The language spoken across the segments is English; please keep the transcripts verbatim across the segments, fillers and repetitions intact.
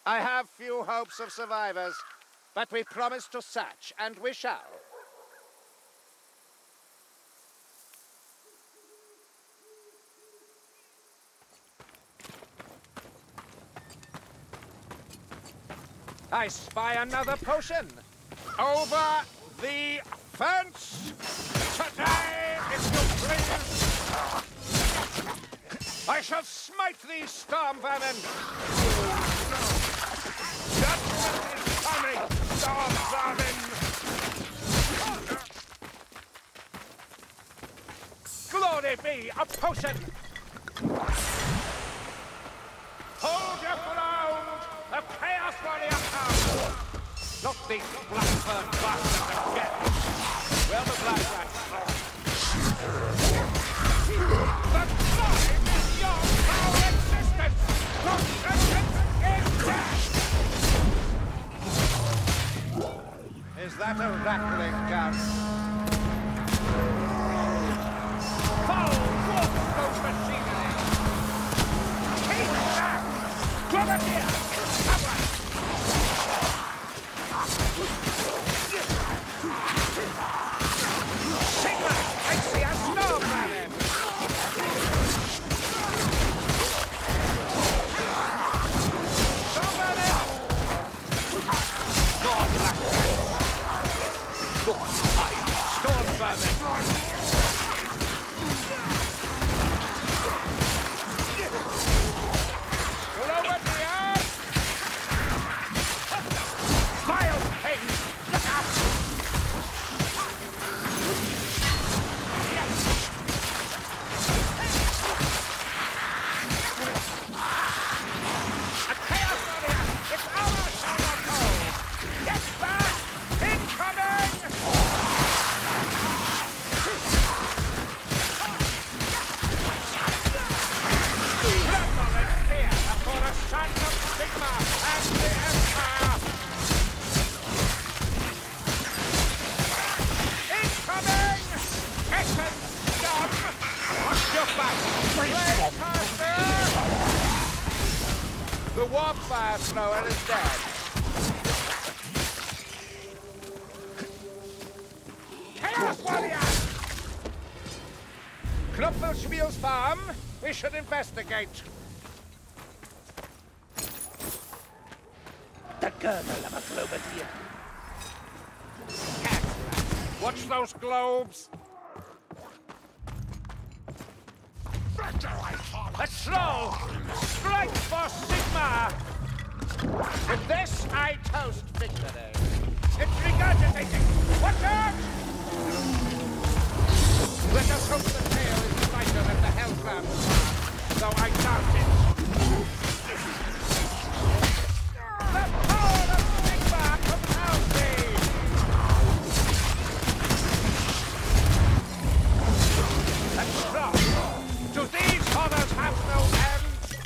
I have few hopes of survivors, but we promise to search, and we shall. I spy another potion. Over the fence! Today, if you please! I shall smite these storm vermin! Judgment is coming, storm vermin! Glory be, a potion! Hold your ground! A Chaos Warrior comes! Not these blackbird bastards again! Well, the black rats. The crime is your power existence! Conscience is death! Is that a rattling gun? Foul wolf those machinery! Keep back! Grenadier! Cover! Sigma! I see a storm running! Storm running! Storm black! Storm vermin! Hello, what we are? Vile things! Look out! A chaos warrior! It's our solar code! Get back! Incoming! Tremble in fear before the son of Sigma and the Empire! Incoming! Essence done! Watch your back! Blade The warp fire thrower is dead. Chaos Warrior! Knopfelspiel's farm? We should investigate. The girdle of a globateer. Cat! Watch those globes! Let's roll! Strike for Sigma! With this, I toast victory. It's regurgitating! Watch out! Let us hope the tail is lighter than the hellcrabs, though I doubt it. The power of Sigma compels me! Let's drop! Do these horrors have no end?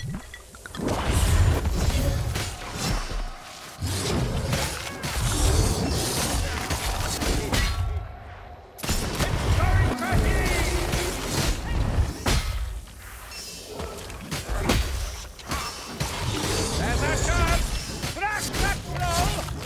It's going to heat! There's a chance! Crash that flow!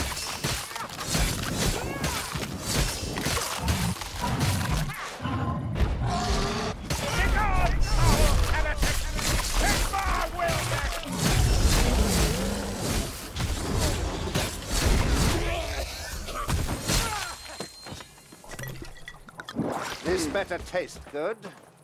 This better taste good.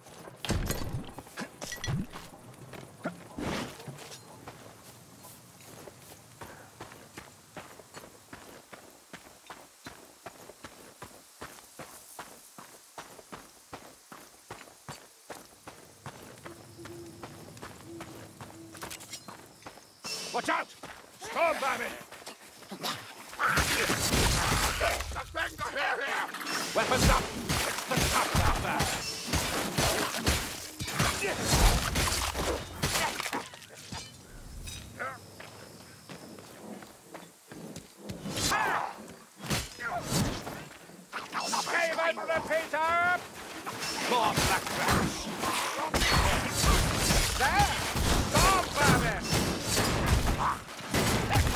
Watch out! Storm vermin! Suspect the hair here! Weapons up! It's the top out there! Save and repeater! More black rats! There! Storm vermin!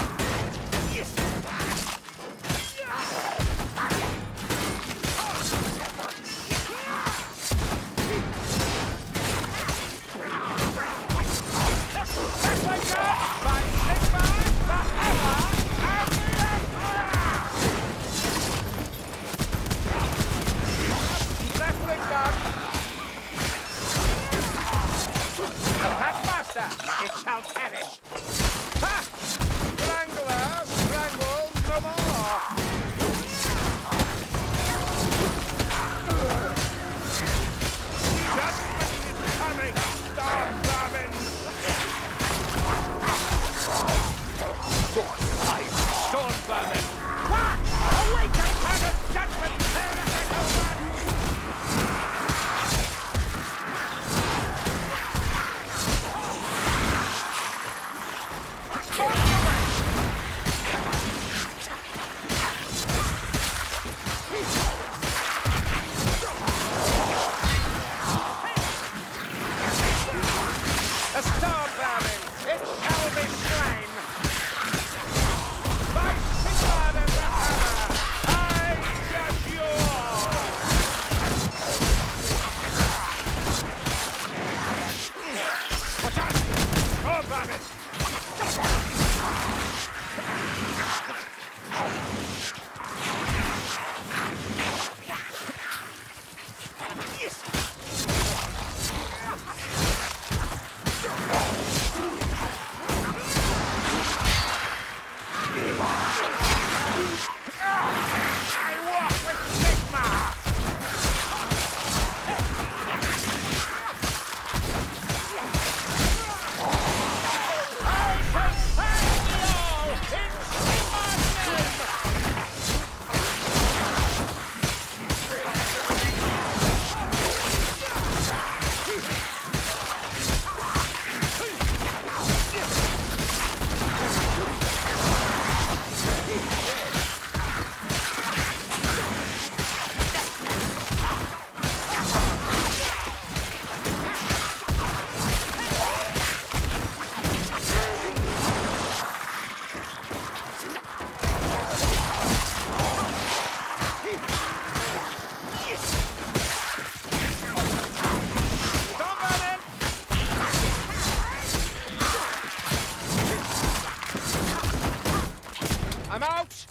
I'm out!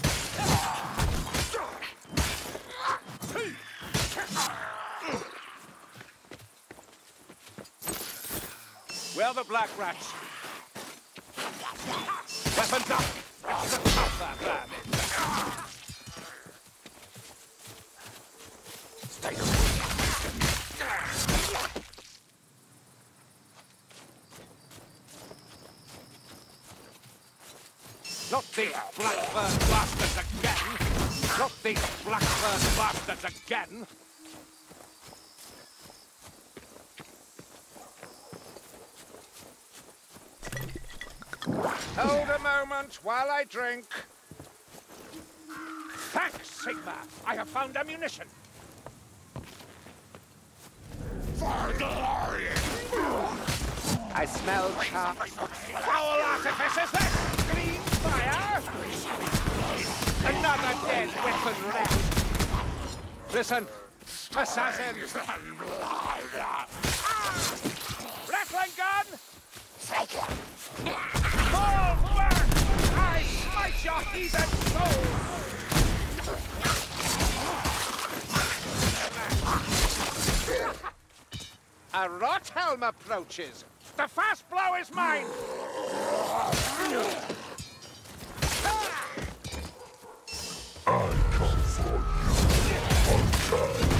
Where the black rats? Weapons up! It's the tougher vermin! Stay Not these blackbird bastards again! Not these blackbird bastards again! Hold a moment while I drink. Thanks, Sigma! I have found ammunition! I smell sharp. Foul artificers then! Green fire! Another dead weapon left! Listen, assassins! Rattling gun! Fall back! I smite your heathen soul! A Rothelm approaches. The fast blow is mine! I come for you on time.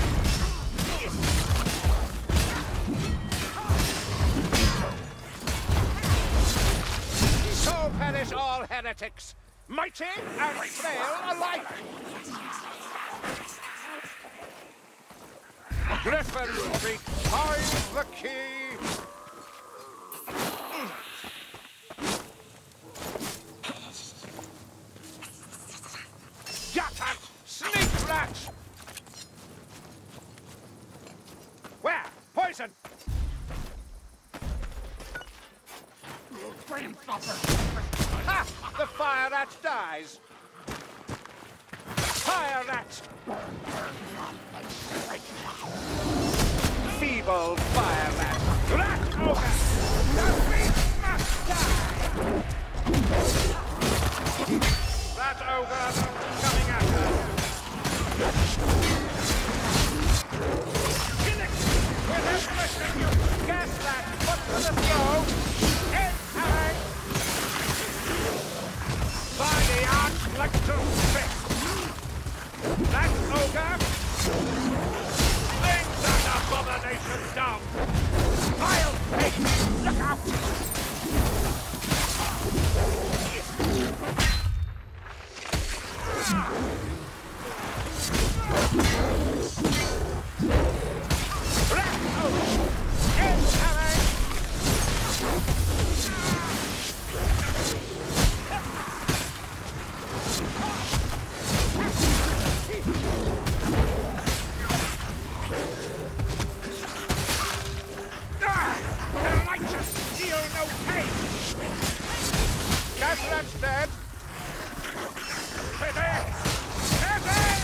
So perish all heretics, mighty and frail alike! Griffin Street finds the key! Yatters! Sneak rats! Where? Poison! Ha! The fire rat dies! Fire rat! Feeble fire rat! Rat ogre! The beast must die! Rat ogre coming at us! Kill it! With everything you gas rat! Put to the throw! End having! By the arch-lectal fist! That ogre! Bring that abomination down! Vile pig! Look out! Rat ogre! End having! That's dead. Pity! Pity!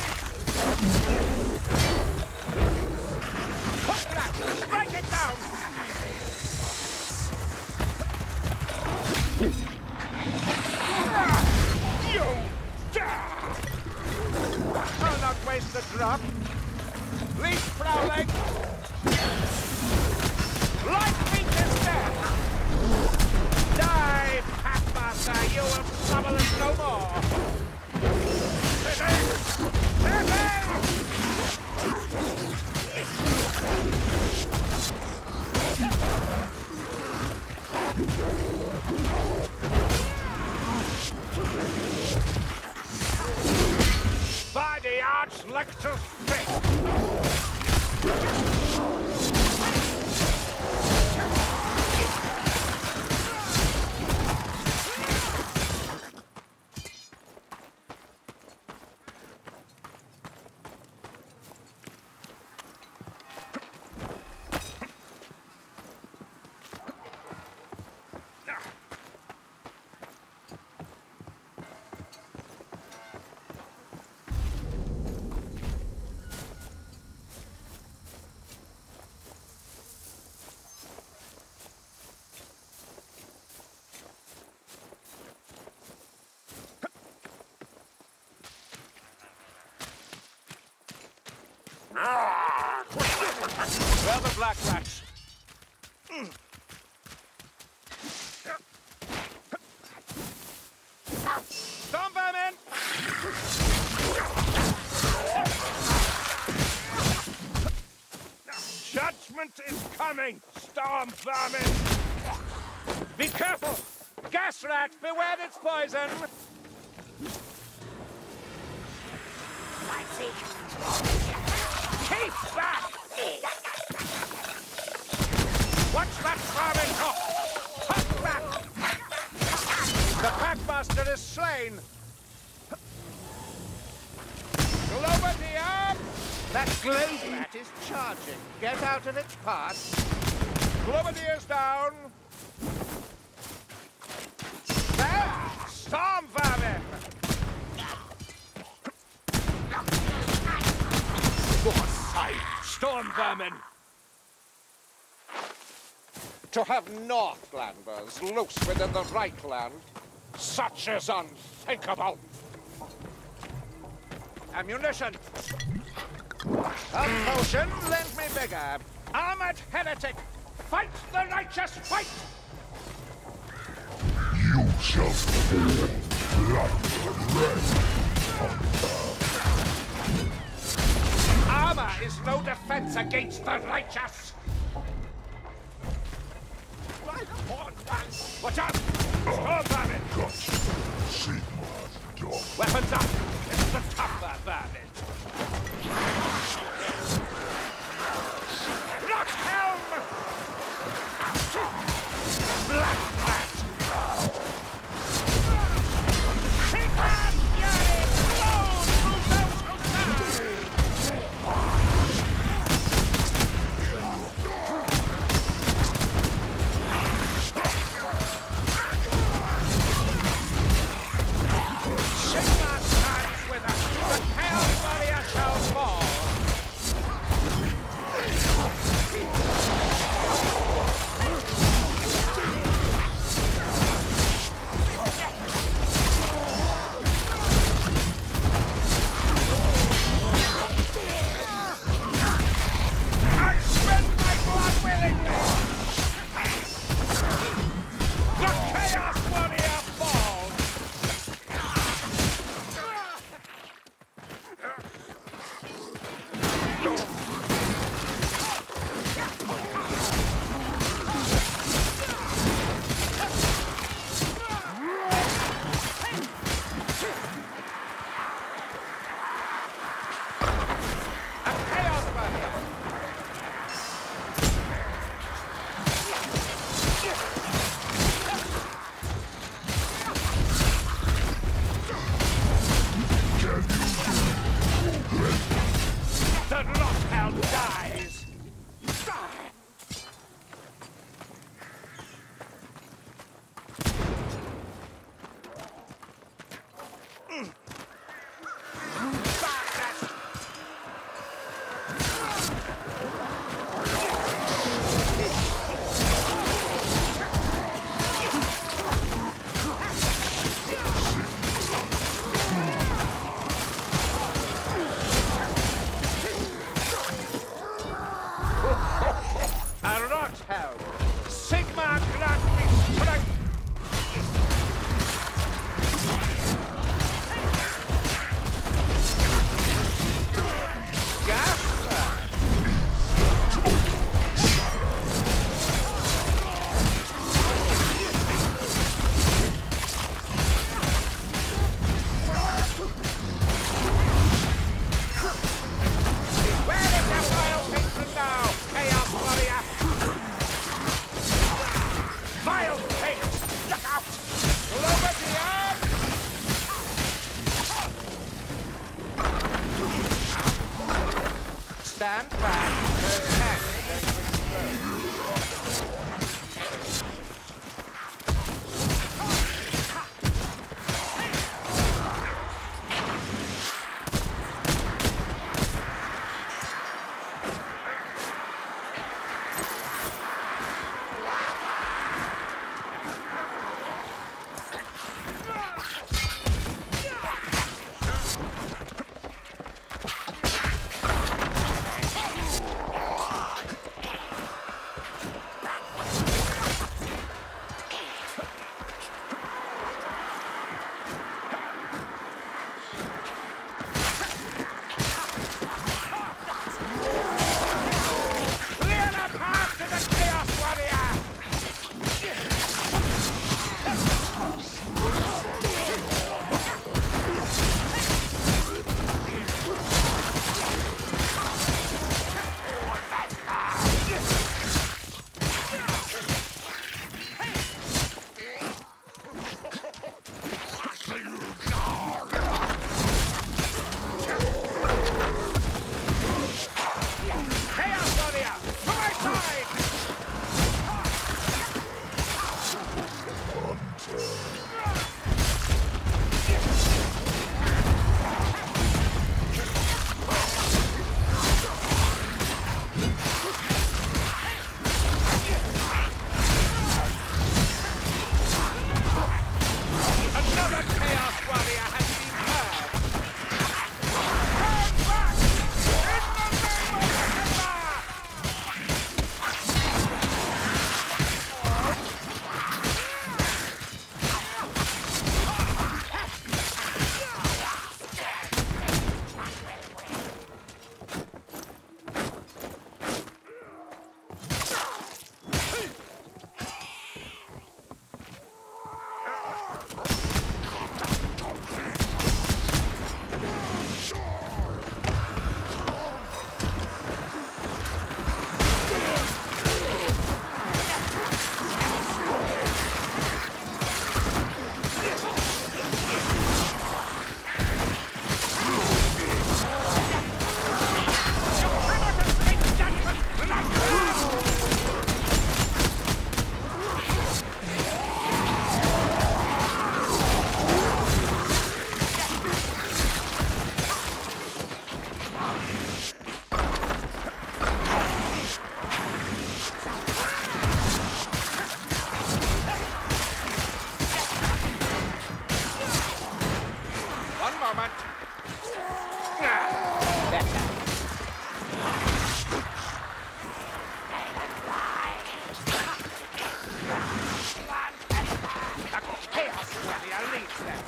Hook that! Strike it down! You dare! I'll not waste the drop. Least prowling! Light meat is dead! Die, Pathmaster! You will trouble us no more! Pity! Pity! By the arch-lector's fist! Where are the black rats? Storm vermin! Judgment is coming, storm vermin! Be careful! Gas rat, beware its poison! Keep back! Watch that vermin hop! Hop back! The Packmaster is slain! Globadier! That glade rat is charging. Get out of its path. Globadier's down. There! Storm vermin! What sight! Storm vermin! To have Northlanders loose within the Reichland, such is unthinkable. Ammunition! A potion, lend me bigger. Armored heretic, fight the righteous fight! You shall fall black and red, hunter. Armor is no defense against the righteous! Watch out! Storm vermin! Gotcha. Sigma dog. Weapons up! It's the tougher vermin! Rock helm! Black rat! Take on fury! Blow through those who Sigma unleash them.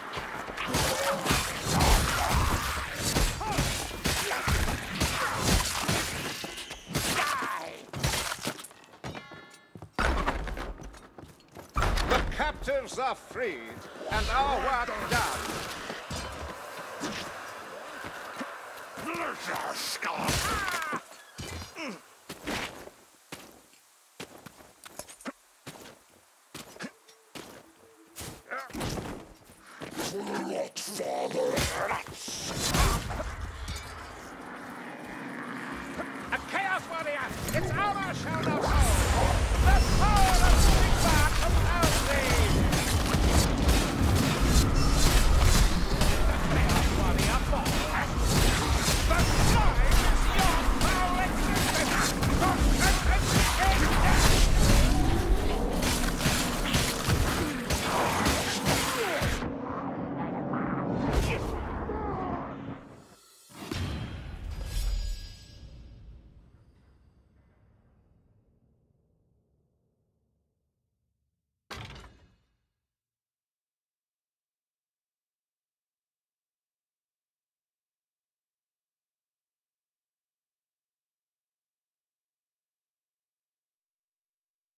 The captives are freed, and our work done. What, father?